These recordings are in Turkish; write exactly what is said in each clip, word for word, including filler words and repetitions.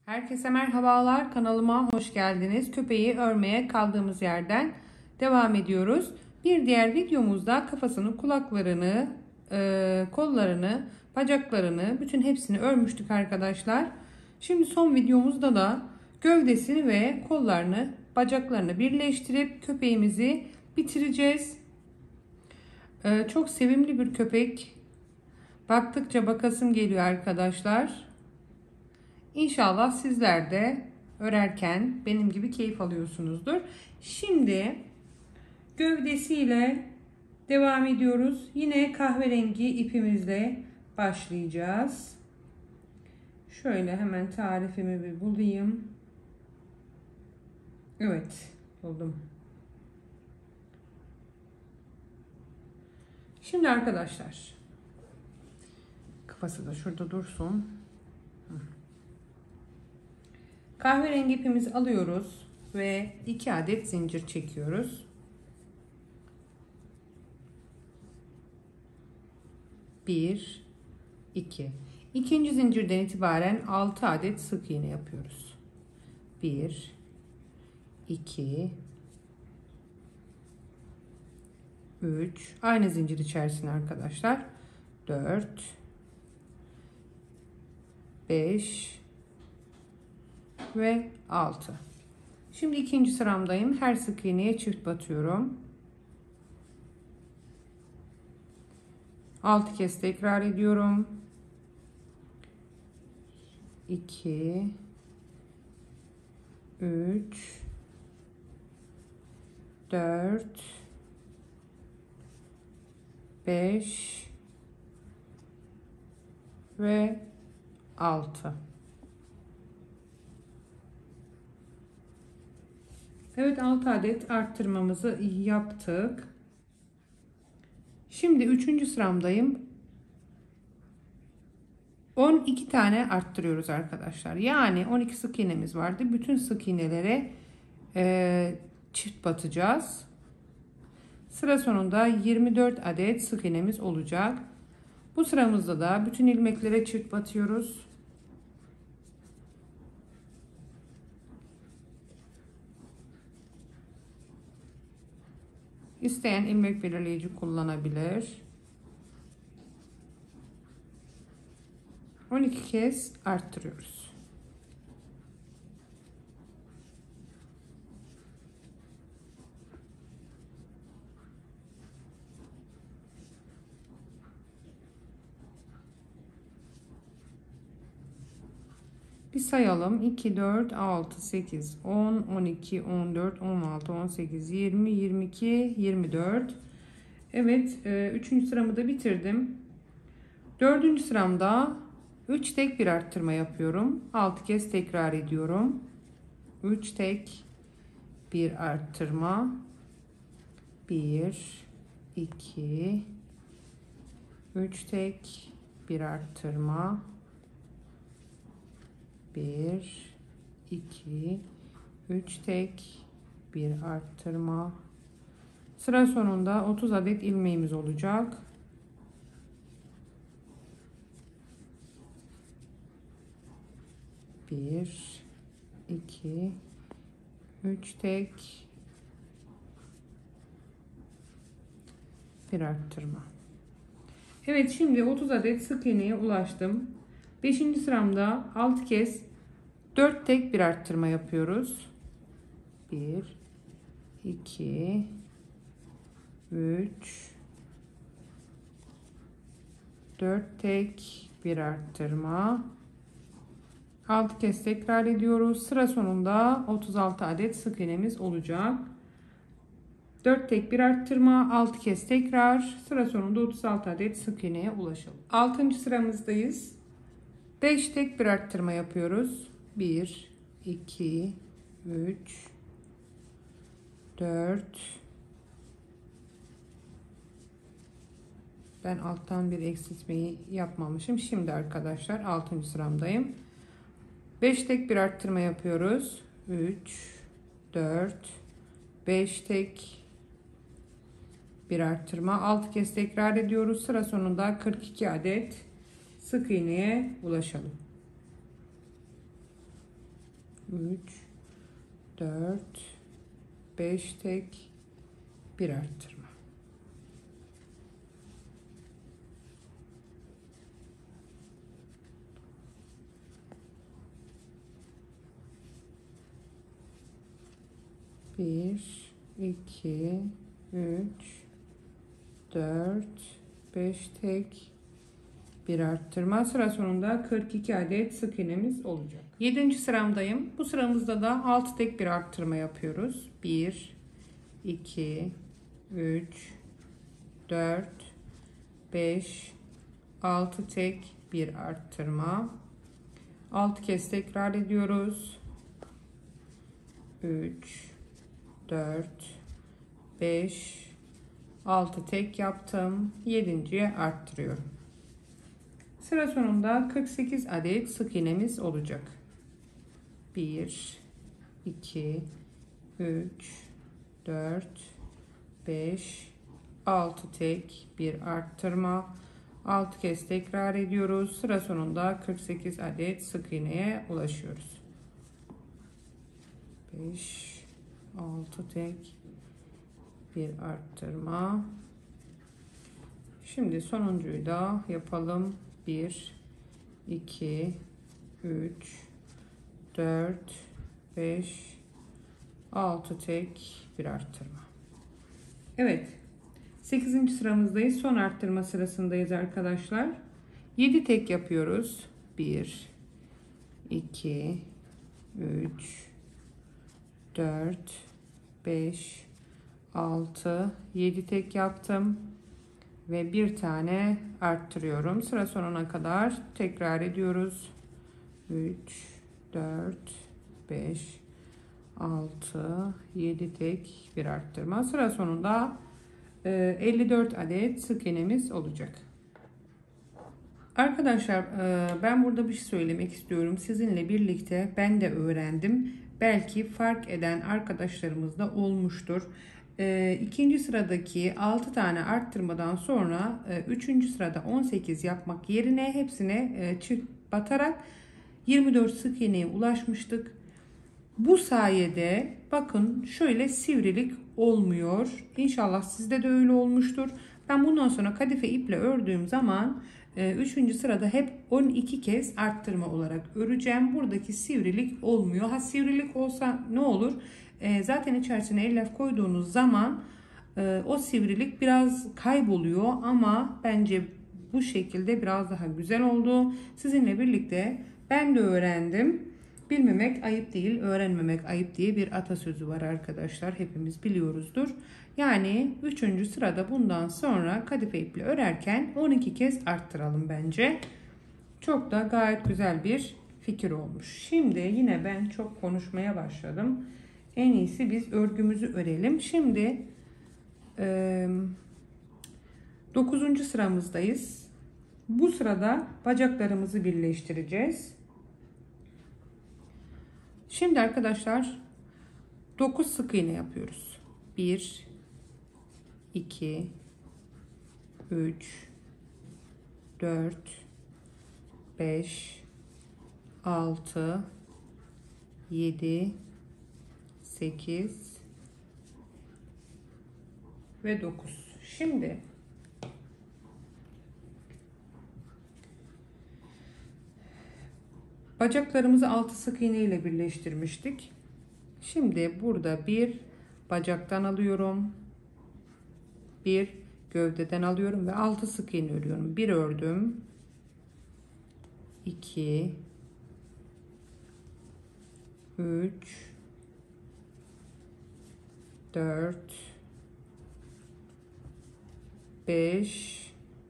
Herkese merhabalar, kanalıma hoş geldiniz. Köpeği örmeye kaldığımız yerden devam ediyoruz. Bir diğer videomuzda kafasını, kulaklarını, e, kollarını, bacaklarını, bütün hepsini örmüştük arkadaşlar. Şimdi son videomuzda da gövdesini ve kollarını, bacaklarını birleştirip köpeğimizi bitireceğiz. E, çok sevimli bir köpek. Baktıkça bakasım geliyor arkadaşlar. İnşallah sizler de örerken benim gibi keyif alıyorsunuzdur. Şimdi gövdesiyle devam ediyoruz. Yine kahverengi ipimizle başlayacağız. Şöyle hemen tarifimi bir bulayım. Evet, buldum. Şimdi arkadaşlar, kafası da şurada dursun. Kahverengi ipimizi alıyoruz ve iki adet zincir çekiyoruz. bir, iki. İkinci zincirden itibaren altı adet sık iğne yapıyoruz. bir, iki, üç. Aynı zincir içerisine arkadaşlar. dört, beş ve altı. Şimdi ikinci sıramdayım. Her sık iğneye çift batıyorum. altı kez tekrar ediyorum. iki, üç, dört, beş ve altı. Evet, altı adet arttırmamızı yaptık. Şimdi üçüncü sıramdayım. on iki tane arttırıyoruz arkadaşlar. Yani on iki sık iğnemiz vardı. Bütün sık iğnelere e, çift batacağız. Sıra sonunda yirmi dört adet sık iğnemiz olacak. Bu sıramızda da bütün ilmeklere çift batıyoruz. İsteyen ilmek belirleyici kullanabilir. on iki kez arttırıyoruz. Bir sayalım. iki, dört, altı, sekiz, on, on iki, on dört, on altı, on sekiz, yirmi, yirmi iki, yirmi dört. Evet, üçüncü sıramı da bitirdim. dördüncü sıramda üç tek bir arttırma yapıyorum. altı kez tekrar ediyorum. üç tek bir arttırma. bir, iki, üç tek bir arttırma. bir, iki, üç tek bir arttırma. Sıra sonunda otuz adet ilmeğimiz olacak. bir, iki, üç tek bir arttırma. Evet, şimdi otuz adet sık iğneye ulaştım. beşinci sıramda altı kez dört tek bir arttırma yapıyoruz. bir, iki, üç, dört tek bir arttırma. altı kez tekrar ediyoruz. Sıra sonunda otuz altı adet sık iğnemiz olacak. dört tek bir arttırma, altı kez tekrar. Sıra sonunda otuz altı adet sık iğneye ulaşalım. altıncı sıramızdayız. beş tek bir arttırma yapıyoruz. bir, iki, üç, dört. Ben alttan bir eksiltmeyi yapmamışım. Şimdi arkadaşlar altıncı sıramdayım. beş tek bir arttırma yapıyoruz. üç, dört, beş tek bir arttırma. altı kez tekrar ediyoruz. Sıra sonunda kırk iki adet sık iğneye ulaşalım. üç, dört, beş tek, bir arttırma. bir, iki, üç, dört, beş tek, bir arttırma. Sıra sonunda kırk iki adet sık iğnemiz olacak. yedinci sıramdayım. Bu sıramızda da altı tek bir arttırma yapıyoruz. bir, iki, üç, dört, beş, altı tek bir arttırma. altı kez tekrar ediyoruz. üç, dört, beş, altı tek yaptım. yedinciye arttırıyorum. Sıra sonunda kırk sekiz adet sık iğnemiz olacak. bir, iki, üç, dört, beş, altı tek bir arttırma. altı kez tekrar ediyoruz. Sıra sonunda kırk sekiz adet sık iğneye ulaşıyoruz. beş, altı tek bir arttırma. Şimdi sonuncuyu da yapalım. bir, iki, üç, dört, beş, altı tek bir arttırma. Evet. sekizinci sıramızdayız. Son arttırma sırasındayız arkadaşlar. yedi tek yapıyoruz. bir, iki, üç, dört, beş, altı, yedi tek yaptım. Ve bir tane arttırıyorum. Sıra sonuna kadar tekrar ediyoruz. üç, dört, beş, altı, yedi tek bir arttırma. Sıra sonunda elli dört adet sık iğnemiz olacak. Arkadaşlar ben burada bir şey söylemek istiyorum. Sizinle birlikte ben de öğrendim. Belki fark eden arkadaşlarımız da olmuştur. İkinci sıradaki altı tane arttırmadan sonra üçüncü sırada on sekiz yapmak yerine hepsine çift batarak yirmi dört sık iğneye ulaşmıştık. Bu sayede bakın şöyle sivrilik olmuyor. İnşallah sizde de öyle olmuştur. Ben bundan sonra kadife iple ördüğüm zaman üçüncü sırada hep on iki kez arttırma olarak öreceğim. Buradaki sivrilik olmuyor. Ha sivrilik olsa ne olur? Zaten içerisine elyaf koyduğunuz zaman o sivrilik biraz kayboluyor ama bence bu şekilde biraz daha güzel oldu. Sizinle birlikte ben de öğrendim. Bilmemek ayıp değil, öğrenmemek ayıp diye bir atasözü var arkadaşlar. Hepimiz biliyoruzdur. Yani üçüncü sırada bundan sonra kadife iple örerken on iki kez arttıralım bence. Çok da gayet güzel bir fikir olmuş. Şimdi yine ben çok konuşmaya başladım. En iyisi biz örgümüzü örelim. Şimdi dokuzuncu sıramızdayız. Bu sırada bacaklarımızı birleştireceğiz. Şimdi arkadaşlar dokuz sık iğne yapıyoruz. bir, iki, üç, dört, beş, altı, yedi, sekiz ve dokuz. Şimdi bacaklarımızı altı sık iğne ile birleştirmiştik. Şimdi burada bir bacaktan alıyorum. Bir gövdeden alıyorum ve altı sık iğne örüyorum. Bir ördüm. iki, üç, dört, beş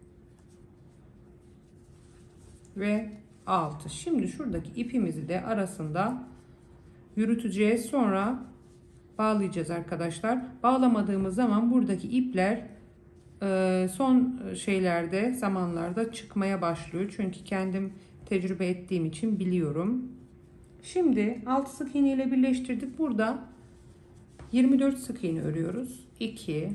ve altı. Şimdi şuradaki ipimizi de arasında yürüteceğiz. Sonra bağlayacağız arkadaşlar. Bağlamadığımız zaman buradaki ipler son şeylerde, zamanlarda çıkmaya başlıyor. Çünkü kendim tecrübe ettiğim için biliyorum. Şimdi altı sık iğne ile birleştirdik. Burada yirmi dört sık iğne örüyoruz. iki,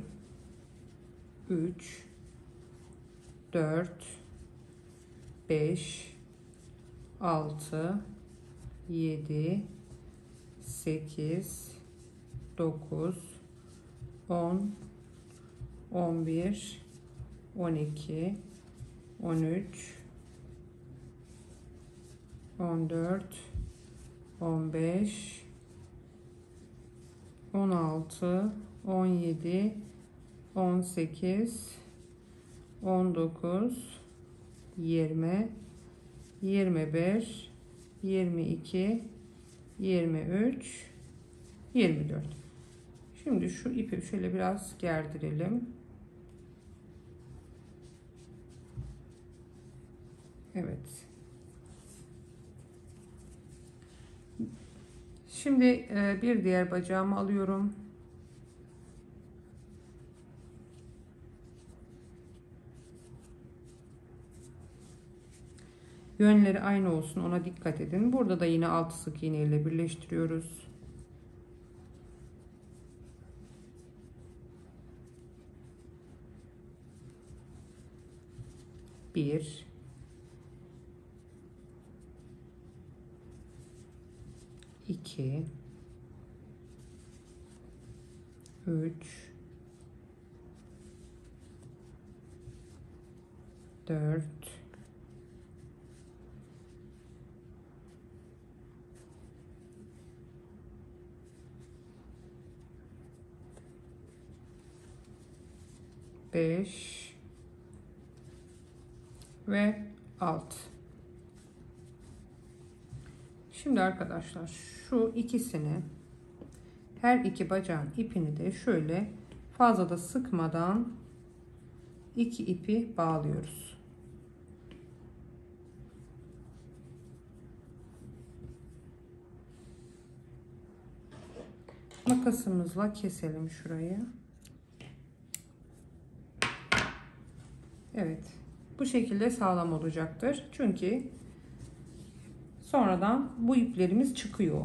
üç, dört, beş, altı, yedi, sekiz, dokuz, on, on bir, on iki, on üç, on dört, on beş, on altı, on yedi, on sekiz, on dokuz, yirmi, yirmi bir, yirmi iki, yirmi üç, yirmi dört. Şimdi şu ipi şöyle biraz gerdirelim. Evet. Şimdi bir diğer bacağımı alıyorum. Yönleri aynı olsun, ona dikkat edin. Burada da yine altı sık iğne ile birleştiriyoruz. Bir, iki, üç, dört, beş ve altı. Şimdi arkadaşlar şu ikisini, her iki bacağın ipini de şöyle fazla da sıkmadan iki ipi bağlıyoruz. Makasımızla keselim şurayı. Evet. Bu şekilde sağlam olacaktır. Çünkü sonradan bu iplerimiz çıkıyor.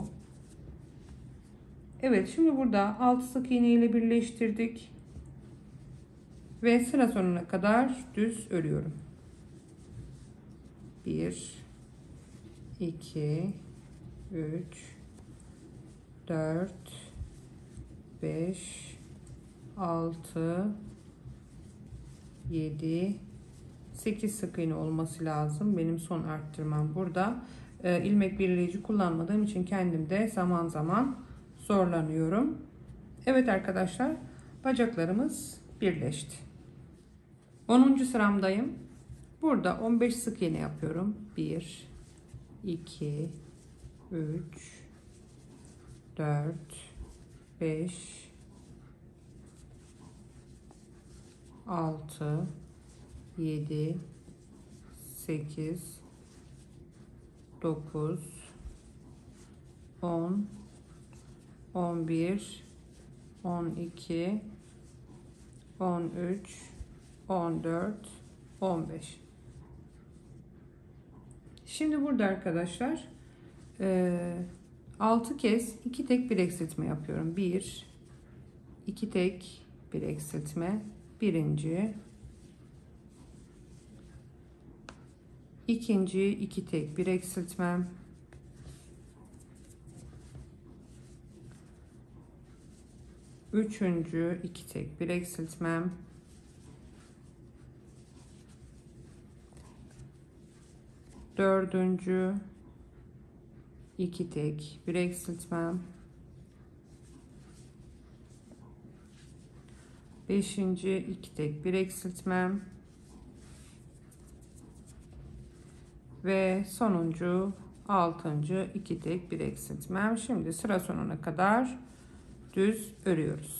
Evet, şimdi burada altı sık iğne ile birleştirdik. Ve sıra sonuna kadar düz örüyorum. bir, iki, üç, dört, beş, altı, yedi, sekiz sık iğne olması lazım. Benim son arttırmam burada. E, ilmek birleyici kullanmadığım için kendim de zaman zaman zorlanıyorum. Evet arkadaşlar, bacaklarımız birleşti. onuncu sıramdayım. Burada on beş sık iğne yapıyorum. bir, iki, üç, dört, beş, altı, yedi, sekiz, dokuz, on, on bir, on iki, on üç, on dört, on beş. Şimdi burada arkadaşlar altı kez iki tek bir eksiltme yapıyorum. bir, iki tek bir eksiltme. Birinci, ikinci iki tek bir eksiltmem, üçüncü iki tek bir eksiltmem, dördüncü iki tek bir eksiltmem, beşinci iki tek bir eksiltmem ve sonuncu altıncı iki tek bir eksiltmem. Şimdi sıra sonuna kadar düz örüyoruz.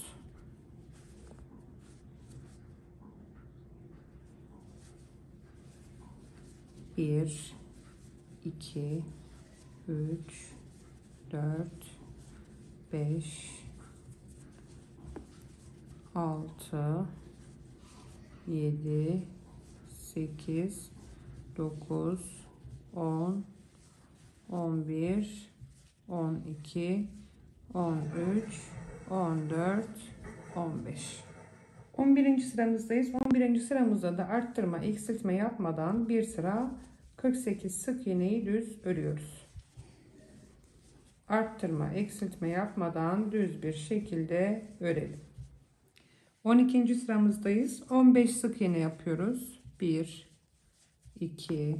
bir, iki, üç, dört, beş, altı, yedi, sekiz, dokuz, on, on bir, on iki, on üç, on dört, on beş. on birinci sıramızdayız. on birinci sıramızda da arttırma, eksiltme yapmadan bir sıra kırk sekiz sık iğneyi düz örüyoruz. arttırma, eksiltme yapmadan düz bir şekilde örelim. on ikinci sıramızdayız. on beş sık iğne yapıyoruz. bir, iki,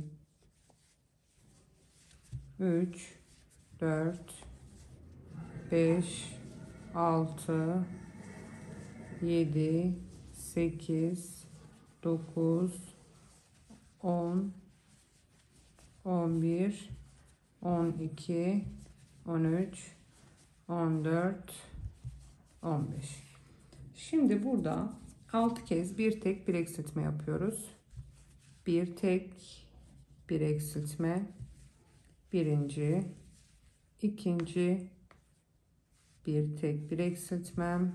üç, dört, beş, altı, yedi, sekiz, dokuz, on, on bir, on iki, on üç, on dört, on beş. Şimdi burada altı kez bir tek bir eksiltme yapıyoruz. Bir tek bir eksiltme. Birinci, ikinci, bir tek bir eksiltmem.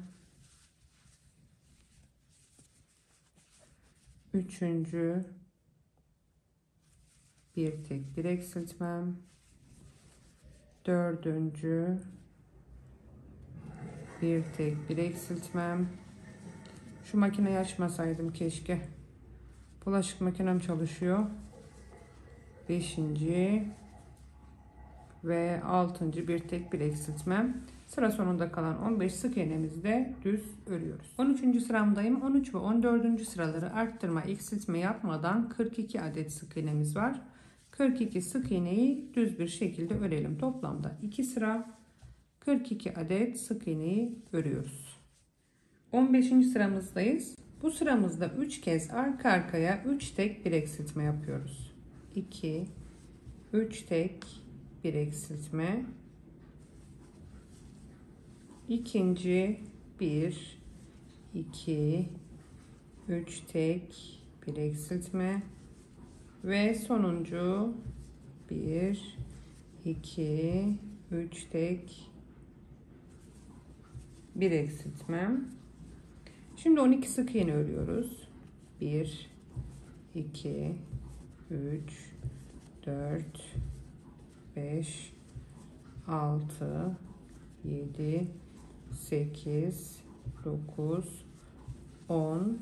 Üçüncü, bir tek bir eksiltmem. Dördüncü, bir tek bir eksiltmem. Şu makineyi açmasaydım keşke. Bulaşık makinem çalışıyor. Beşinci ve altıncı bir tek bir eksiltmem. Sıra sonunda kalan on beş sık iğnemizi de düz örüyoruz. on üçüncü sıramdayım. on üç ve on dördüncü sıraları arttırma, eksiltme yapmadan kırk iki adet sık iğnemiz var. kırk iki sık iğneyi düz bir şekilde örelim. Toplamda iki sıra kırk iki adet sık iğneyi örüyoruz. on beşinci sıramızdayız. Bu sıramızda üç kez arka arkaya üç tek bir eksiltme yapıyoruz. iki, üç tek bir eksiltme. İkinci bir, iki, üç tek bir eksiltme ve sonuncu bir, iki, üç tek bir eksiltmem. Şimdi on iki sık iğne örüyoruz. bir, iki, üç, dört, beş, altı, yedi, sekiz, dokuz, on,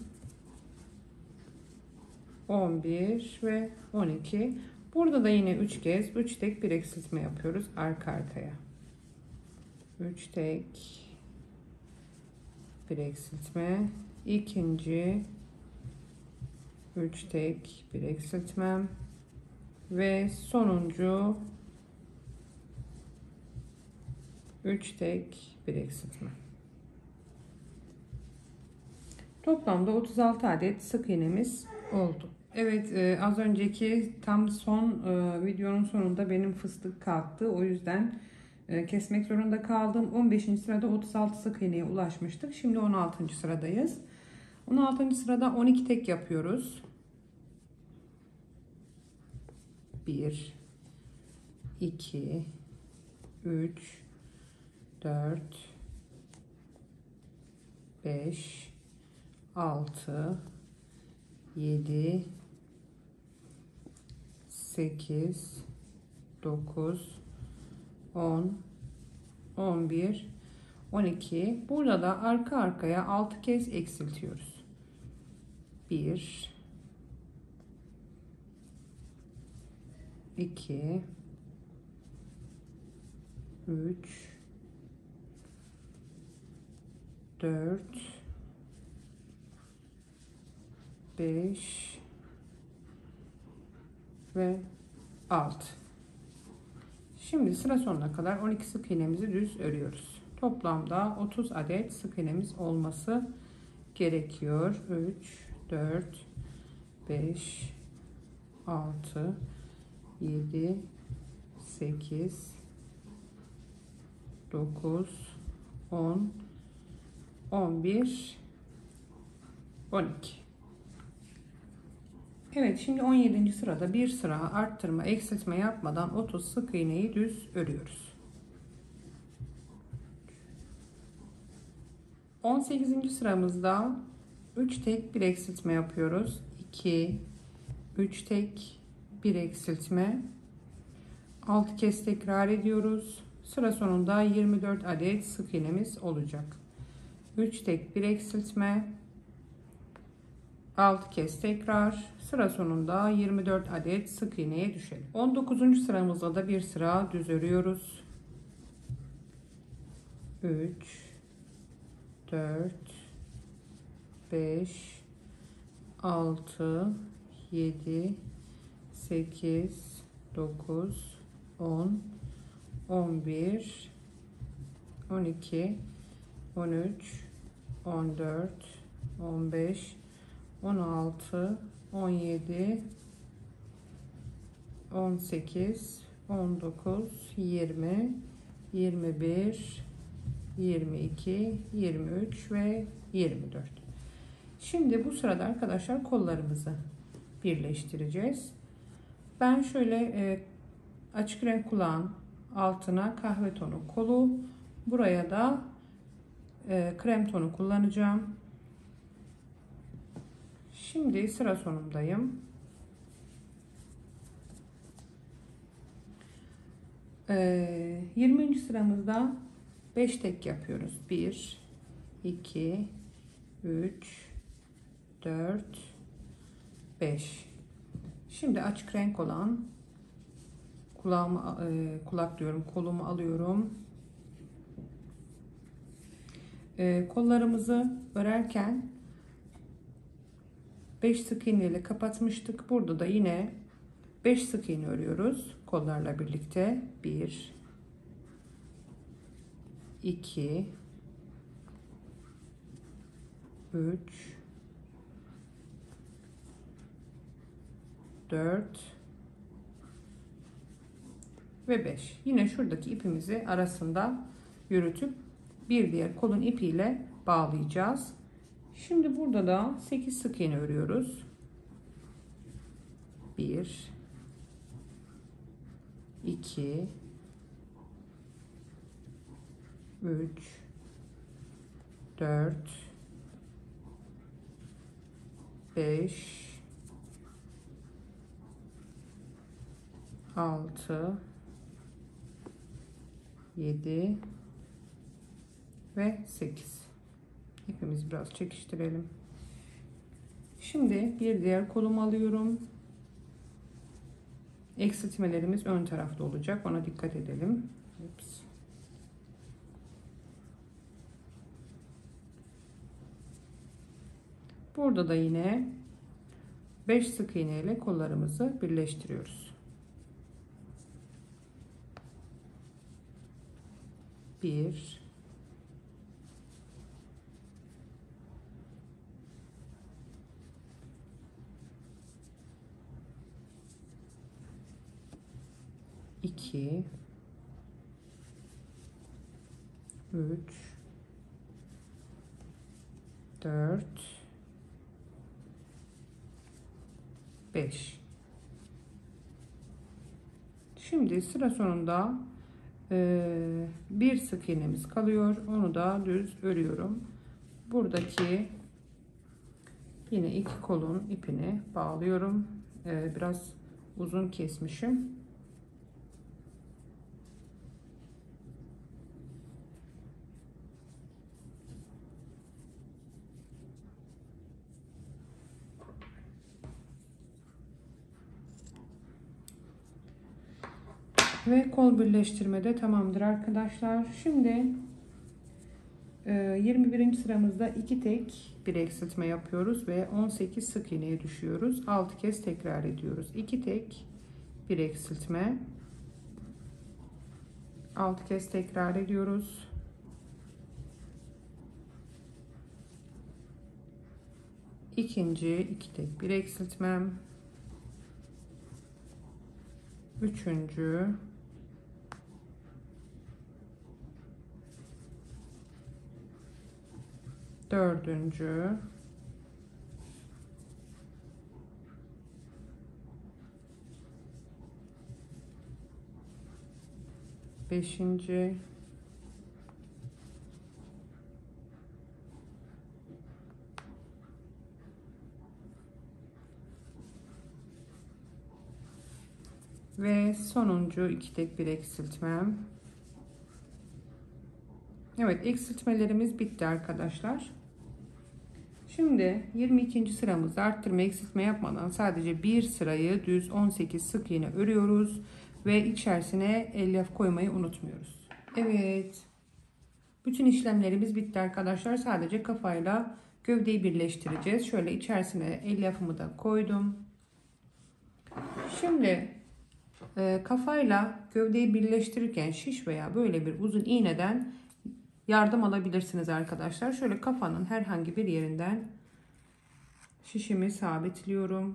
on bir ve on iki. Burada da yine üç kez üç tek bir eksiltme yapıyoruz arka arkaya. üç tek bir eksiltme. İkinci üç tek bir eksiltmem ve sonuncu üç tek bir eksiltme. Toplamda otuz altı adet sık iğnemiz oldu. Evet, e, az önceki tam son e, videonun sonunda benim fıstık kalktı. O yüzden e, kesmek zorunda kaldım. on beşinci sırada otuz altı sık iğneye ulaşmıştık. Şimdi on altıncı sıradayız. on altıncı sırada on iki tek yapıyoruz. bir, iki, üç, dört, beş, altı, yedi, sekiz, dokuz, on, on bir, on iki. Burada da arka arkaya altı kez eksiltiyoruz. bir, iki, üç, dört, beş ve altı. Şimdi sıra sonuna kadar on iki sık iğnemizi düz örüyoruz. Toplamda otuz adet sık iğnemiz olması gerekiyor. üç, dört, beş, altı, yedi, sekiz, dokuz, on, on bir, on iki. Evet, şimdi on yedinci sırada bir sıra arttırma, eksiltme yapmadan otuz sık iğneyi düz örüyoruz. on sekizinci sıramızda üç tek bir eksiltme yapıyoruz. iki, üç tek bir eksiltme. altı kez tekrar ediyoruz. Sıra sonunda yirmi dört adet sık iğnemiz olacak. üç tek bir eksiltme. altı kez tekrar. Sıra sonunda yirmi dört adet sık iğneye düşelim. on dokuzuncu sıramızda da bir sıra düz örüyoruz. üç, dört, beş, altı, yedi, sekiz, dokuz, on, on bir, on iki, on üç, on dört, on beş, on altı, on yedi, on sekiz, on dokuz, yirmi, yirmi bir, yirmi iki, yirmi üç ve yirmi dört. Şimdi bu sırada arkadaşlar kollarımızı birleştireceğiz. Ben şöyle e, açık renk kulağın altına kahve tonu kolu, buraya da e, krem tonu kullanacağım. Şimdi sıra sonundayım. E, yirminci sıramızda beş tek yapıyoruz. bir, iki, üç, dört, beş. Şimdi açık renk olan kulağımı, e, kulak diyorum, kolumu alıyorum. E, kollarımızı örerken beş sık iğne ile kapatmıştık. Burada da yine beş sık iğne örüyoruz kollarla birlikte. bir, iki, üç, dört ve beş. Yine şuradaki ipimizi arasında yürütüp bir diğer kolun ipiyle bağlayacağız. Şimdi burada da sekiz sık iğne örüyoruz. bir, iki, üç, dört, beş, altı, yedi ve sekiz. İpimizi biraz çekiştirelim. Şimdi bir diğer kolumu alıyorum. Eksiltmelerimiz ön tarafta olacak. Ona dikkat edelim. Ups. Burada da yine beş sık iğne ile kollarımızı birleştiriyoruz. bir, iki, üç, dört, beş. Şimdi sıra sonunda e, bir sık iğnemiz kalıyor. Onu da düz örüyorum. Buradaki yine iki kolun ipini bağlıyorum. E, biraz uzun kesmişim. Ve kol birleştirme de tamamdır arkadaşlar. Şimdi yirmi birinci sıramızda iki tek bir eksiltme yapıyoruz ve on sekiz sık iğneye düşüyoruz. altı kez tekrar ediyoruz. iki tek bir eksiltme, altı kez tekrar ediyoruz. İkinci iki tek bir eksiltmem, üçüncü, dördüncü, beşinci, ve sonuncu iki tek bir eksiltmem. Evet, eksiltmelerimiz bitti arkadaşlar. Şimdi yirmi ikinci sıramızda arttırma eksiltme yapmadan sadece bir sırayı düz on sekiz sık iğne örüyoruz ve içerisine elyaf koymayı unutmuyoruz. Evet, bu Bütün işlemlerimiz bitti arkadaşlar. Sadece kafayla gövdeyi birleştireceğiz. Şöyle içerisine elyafımı da koydum. Şimdi e, kafayla gövdeyi birleştirirken şiş veya böyle bir uzun iğneden yardım alabilirsiniz arkadaşlar. Şöyle kafanın herhangi bir yerinden şişimi sabitliyorum.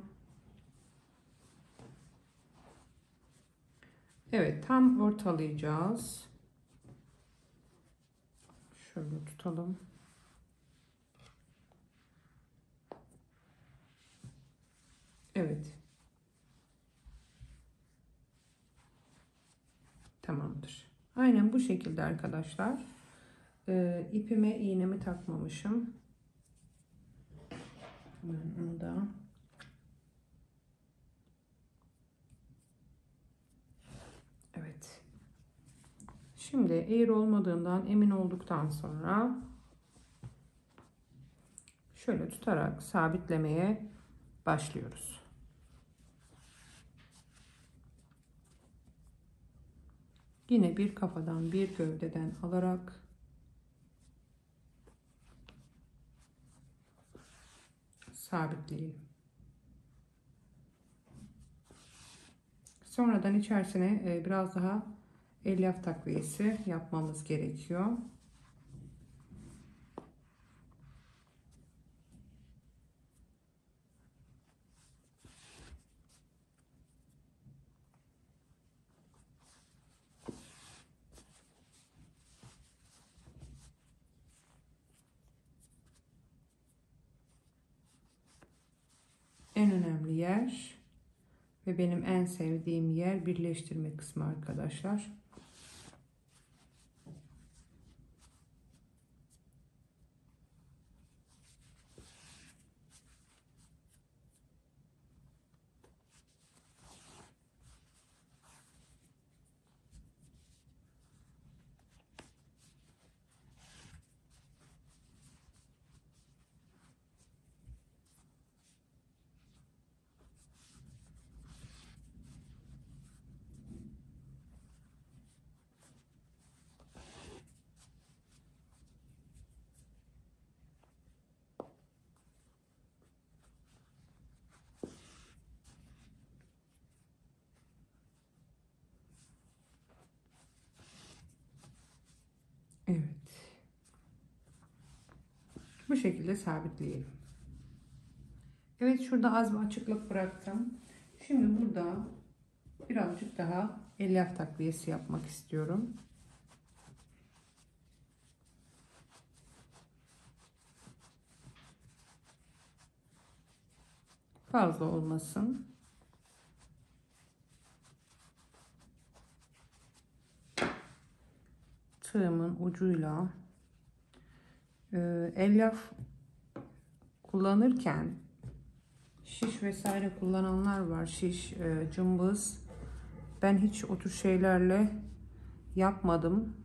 Evet, tam ortalayacağız. Şöyle tutalım. Evet. Tamamdır. Aynen bu şekilde arkadaşlar. Ee, ipime iğnemi takmamışım. Hemen onu da. Evet. Şimdi eğri olmadığından emin olduktan sonra şöyle tutarak sabitlemeye başlıyoruz. Yine bir kafadan bir gövdeden alarak sabitleyelim. Sonradan içerisine biraz daha elyaf takviyesi yapmamız gerekiyor. En önemli yer ve benim en sevdiğim yer birleştirme kısmı arkadaşlar. Evet. Bu şekilde sabitleyelim. Evet, şurada az bir açıklık bıraktım. Şimdi burada birazcık daha elyaf takviyesi yapmak istiyorum. Fazla olmasın. Tığımın ucuyla e, elyaf kullanırken şiş vesaire kullananlar var. Şiş, e, cımbız. Ben hiç o tür şeylerle yapmadım.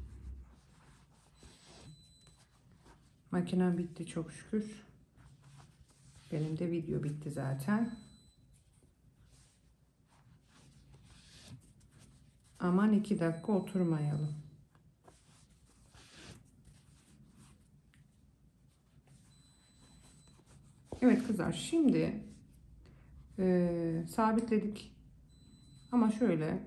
Makinem bitti çok şükür. Benim de video bitti zaten. Aman iki dakika oturmayalım. Evet kızlar, şimdi e, sabitledik. Ama şöyle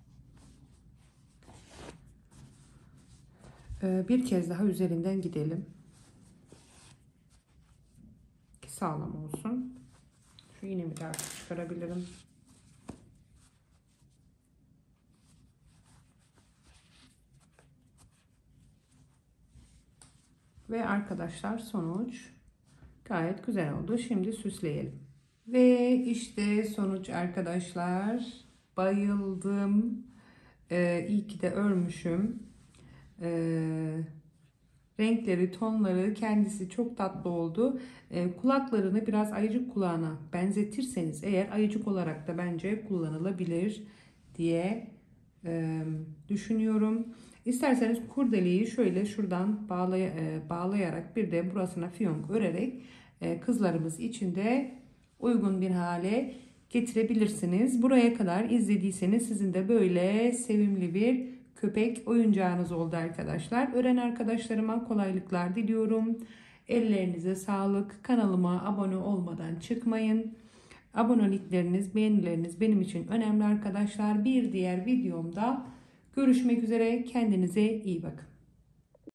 e, bir kez daha üzerinden gidelim. Ki sağlam olsun. Şu iğnemi de artık çıkarabilirim. Ve arkadaşlar sonuç gayet güzel oldu. Şimdi süsleyelim. Ve işte sonuç arkadaşlar. Bayıldım. Ee, iyi ki de örmüşüm. Ee, renkleri, tonları kendisi çok tatlı oldu. Ee, kulaklarını biraz ayıcık kulağına benzetirseniz eğer ayıcık olarak da bence kullanılabilir diye e, düşünüyorum. İsterseniz kurdeleyi şöyle şuradan bağlay e, bağlayarak bir de burasına fiyonk örerek e, kızlarımız için de uygun bir hale getirebilirsiniz. Buraya kadar izlediyseniz sizin de böyle sevimli bir köpek oyuncağınız oldu arkadaşlar. Öğren arkadaşlarıma kolaylıklar diliyorum. Ellerinize sağlık. Kanalıma abone olmadan çıkmayın. Abonelikleriniz, beğenileriniz benim için önemli arkadaşlar. Bir diğer videomda görüşmek üzere. Kendinize iyi bakın.